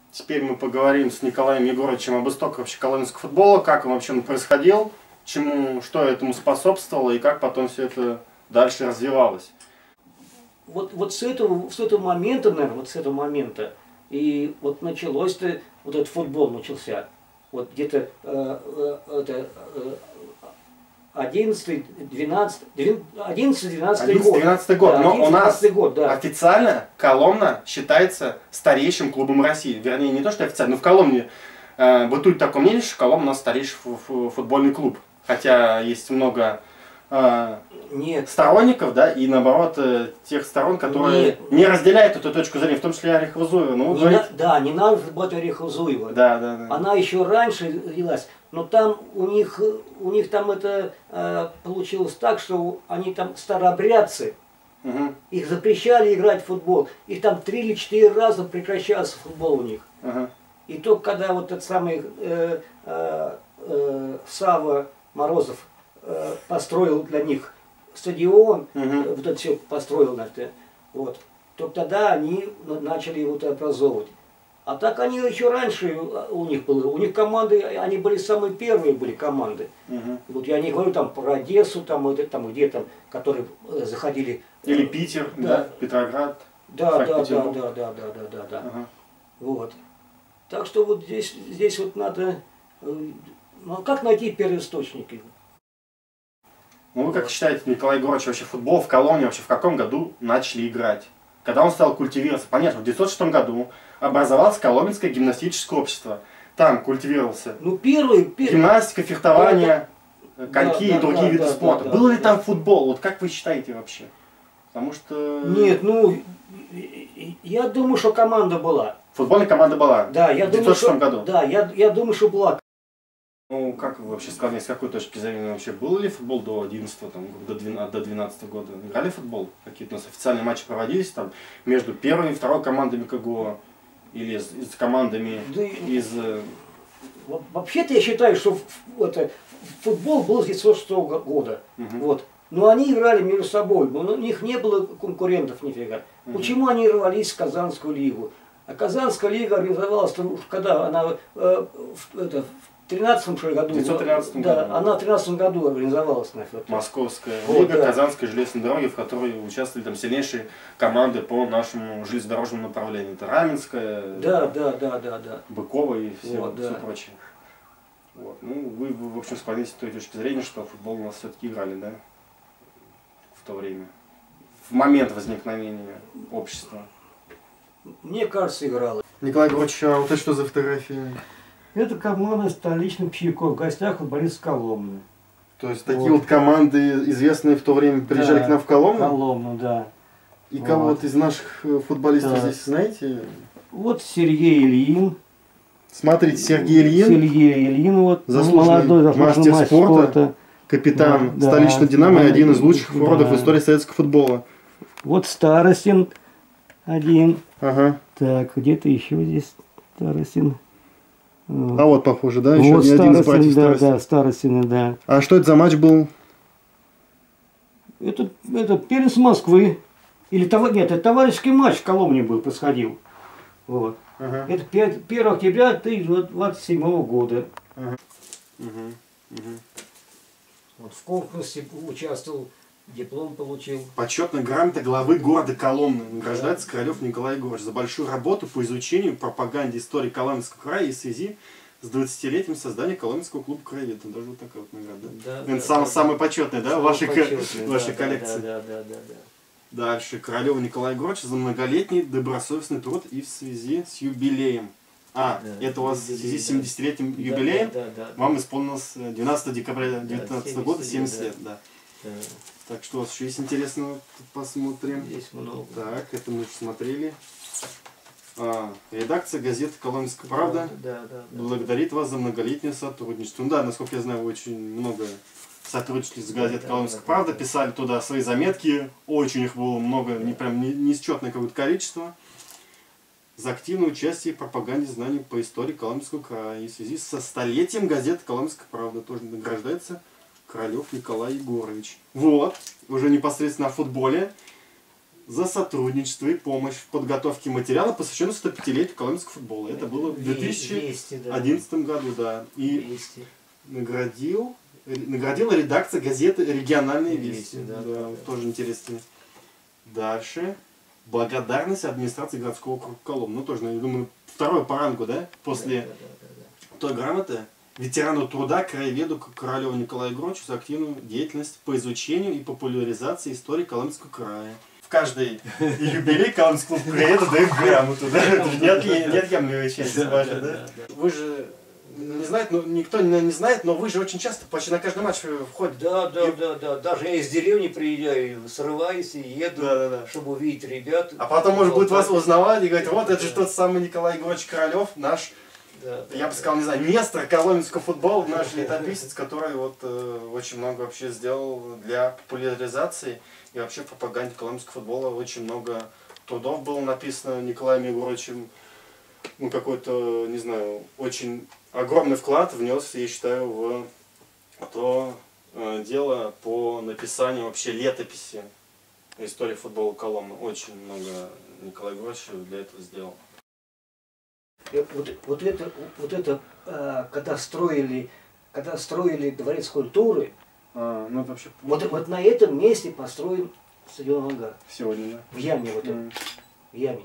Теперь мы поговорим с Николаем Егоровичем об истоках вообще коломенского футбола, как он вообще происходил, чему, что этому способствовало и как потом все это дальше развивалось. Вот с этого момента, наверное, вот с этого момента, и вот началось-то, вот этот футбол начался. Вот где-то 11-12 год. 11-12 год. Да, но у нас год, да. официально Коломна считается старейшим клубом России. Вернее, не то, что официально, но в Коломне бытует такое мнение, что Коломна у нас старейший футбольный клуб. Хотя есть много сторонников, да, и наоборот тех сторон, которые не разделяют эту точку зрения, в том числе Орехово-Зуева. Ну, да, не надо забывать Орехово-Зуева. Да. Она еще раньше велась, но там у них там это получилось так, что они там старообрядцы, их запрещали играть в футбол. Их там 3 или 4 раза прекращался футбол у них. И только когда вот этот самый Савва Морозов построил для них стадион, вот это все построил, вот, то тогда они начали его образовывать. А так они еще раньше у них команды, они были самые первые были команды. Вот я не говорю там про Одессу, где там, которые заходили. Или Питер, да, Петроград. Да. Вот. Так что вот здесь вот надо, как найти первоисточники? Ну вы как считаете, Николай Егорович, вообще футбол в Коломне вообще в каком году начали играть? Когда он стал культивироваться? Понятно, в 1906 году образовалось Коломенское гимнастическое общество. Там культивировался гимнастика, фехтование, коньки и другие виды спорта. Был ли там футбол? Вот как вы считаете вообще? Потому что... Нет, я думаю, что команда была. Футбольная команда была? Да, я в 1906 году? Да, я думаю, что была. Ну, как вы вообще сказали, с какой точки зрения вообще, был ли футбол до 11 до 12 года? Играли в футбол? Какие-то у нас официальные матчи проводились там между первой и второй командами КГО? Или с командами из... Вообще-то я считаю, что футбол был с 1906 года. Вот. Но они играли между собой, но у них не было конкурентов нифига. Почему они рвались в Казанскую лигу? А Казанская лига организовалась, когда она в 13 году. 1913 году. Да, она в 13 году организовалась. Московская лига, да. Казанской железной дороги, в которой участвовали там сильнейшие команды по нашему железнодорожному направлению. Это Раменская, да. Быкова и все прочее. Вот. Ну, вы, в общем, склоняетесь с той точки зрения, что футбол у нас все-таки играли, да? В то время. В момент возникновения общества. Мне кажется, играла. Николай Егорович, а вот это что за фотографии? Это команда столичных Пьяков, в гостях футболист Коломны. То есть такие вот команды, известные в то время, приезжали к нам в Коломну? Коломну, да. И кого-то из наших футболистов здесь знаете? Вот Сергей Ильин. Смотрите, Сергей Ильин. Сергей Ильин, вот заслуженный мастер спорта, капитан столичного «Динамо» и один из лучших форвардов в истории советского футбола. Вот Старостин один. Ага. Так, где-то еще здесь Старостин. А вот похоже, да? Еще вот не один из братьев Старостин. Да, Старостин, да. А что это за матч был? Это первенец Москвы. Или нет, это товарищеский матч в Коломне был, происходил. Вот. Это 1 октября 1927 года. Вот в конкурсе участвовал, диплом получил. Почетная грамота главы города Коломны. Награждается Королев Николай Егорович за большую работу по изучению пропаганде истории Коломенского края и в связи с 20-летием создания Коломенского клуба краеведов. Даже вот такая вот награда. Это самая почетная, да, в вашей коллекции. Да. Дальше. Королева Николай Егорович за многолетний добросовестный труд и в связи с юбилеем. Это у вас в связи с 70-летним юбилеем? Вам исполнилось 12 декабря 2019 года 70 лет, да. Так, что у вас еще есть интересного? Посмотрим. Здесь много. Так, это мы уже смотрели. Редакция газеты «Коломенская правда» благодарит вас за многолетнее сотрудничество. Ну да, насколько я знаю, вы очень много сотрудничали с газетой «Коломенская правда», писали туда свои заметки, очень их было много, неисчетное какое-то количество. За активное участие в пропаганде знаний по истории Коломенского края. И в связи со столетием газеты «Коломенская правда» тоже награждается Королев Николай Егорович. Вот, уже непосредственно о футболе. за сотрудничество и помощь в подготовке материала, посвященного 105-летию коломенского футбола. Это было в 2011 году, да. И наградила редакция газеты «Региональные вести». Да, тоже интересно. Дальше. Благодарность администрации городского округа Коломны. Ну, тоже, я думаю, второй по рангу, да? После той грамоты ветерану труда, краеведу Королеву Николаю Егоровичу за активную деятельность по изучению и популяризации истории Коломенского края. В каждый юбилей Коломенского краеведа дают грамоту, да? Неотъемлемая часть ваша, да? Вы же не знаете, ну, никто не знает, но вы же очень часто почти на каждый матч входите. Да. Даже я из деревни приезжаю, срываюсь и еду, чтобы увидеть ребят. А потом, может, будет вас узнавать и говорить, вот это же тот самый Николай Егорович Королев, наш, я бы сказал, не знаю, Нестор коломенского футбола, наш летописец, который вот очень много вообще сделал для популяризации и вообще пропаганды коломенского футбола. Очень много трудов было написано Николаем Егоровичем. Ну, какой-то, не знаю, очень огромный вклад внес, я считаю, в то дело по написанию вообще летописи истории футбола Коломны. Очень много Николай Егорович для этого сделал. Вот это когда строили дворец культуры, ну, вообще... вот на этом месте построен стадион «Авангард». Сегодня, да? В яме вот в яме.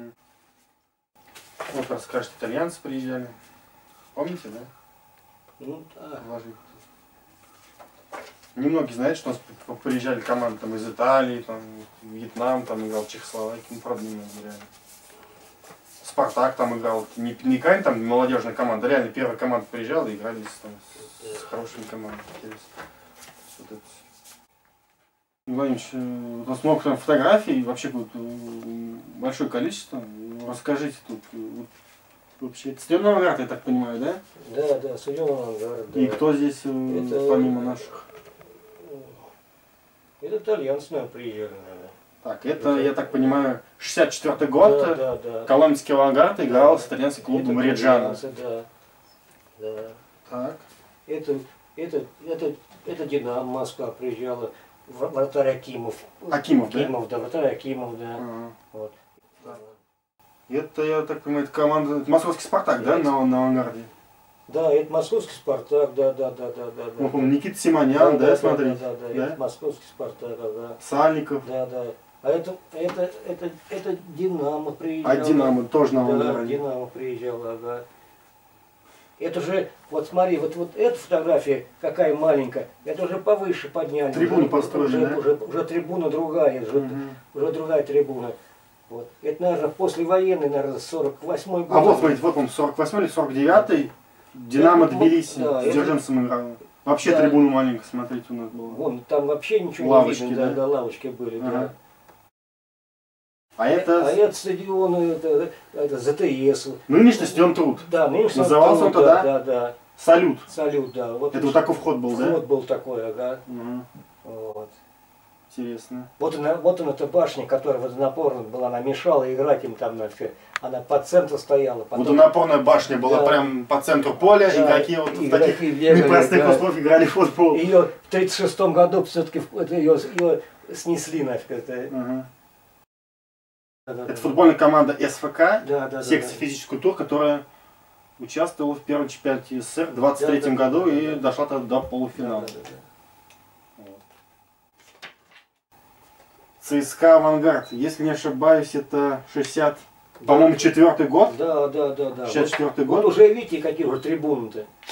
Вот расскажет, итальянцы приезжали. Помните, да? Ну, да. Немногие знают, что у нас приезжали команды там, из Италии, там, Вьетнам, там играл Чехословакия, ну, правда, не реально. Спартак там играл, не какая там молодежная команда, реально первая команда приезжала и играли с хорошими командами. Вот это. Владимирович, у нас много там фотографий, вообще большое количество. Расскажите тут вообще. Это стадион «Авангард», я так понимаю, да? Да, стадион «Авангард». И кто здесь помимо наших? Это итальянцы, наверное, приезжали, наверное. Так, это, я так понимаю, 64-й год. Да. Коломенский «Авангард» играл с итальянским клубом «Реджано». Да. Так. Это «Динамо» Москва приезжала. Вратарь Акимов. Акимов, да? Вратарь Акимов, да. Вот. Это, я так понимаю, это команда, это московский «Спартак», да, на «Авангарде»? Да, это московский «Спартак», да. Мы помним, Никита Симонян, да, смотрите? Да, это московский «Спартак», да. Сальников. Да. А это «Динамо» приезжало. А «Динамо» тоже на «Авангарде». Да, «Динамо» приезжало, ага. Это же, вот смотри, вот эта фотография, какая маленькая, это уже повыше подняли. Трибуну построили, да? Уже трибуна другая, уже другая трибуна. Вот. Это, наверное, послевоенный, наверное, 48-й год. А вот, смотрите, вот он, 48-й или 49-й, «Динамо» Тбилиси, с Дзержинцем играл. Вообще трибуна маленькая, смотрите, у нас была. Вон, там вообще ничего лавочки, не видно, да? Да, лавочки были, да. А это стадион, это ЗТС. Нынешний стадион «Труд». Да, нынешний назывался он тогда? Да. «Салют». «Салют», да. Вот это вот такой вход был, да? Вход был такой, ага. Вот. Интересно. Вот она эта башня, которая водонапорная была, она мешала играть им там, она по центру стояла. Потом... Водонапорная башня была прям по центру поля, да, игроки вот в таких непростых условиях играли в футбол. Ее в 1936 году все-таки ее снесли нафиг. Это футбольная команда СФК, секция физической культуры, которая участвовала в первом чемпионате СССР в 1923 году и дошла до полуфинала. ЦСКА «Авангард», если не ошибаюсь, это 64-й год? Да. 64-й год. Вот уже видите, какие уже трибуны-то.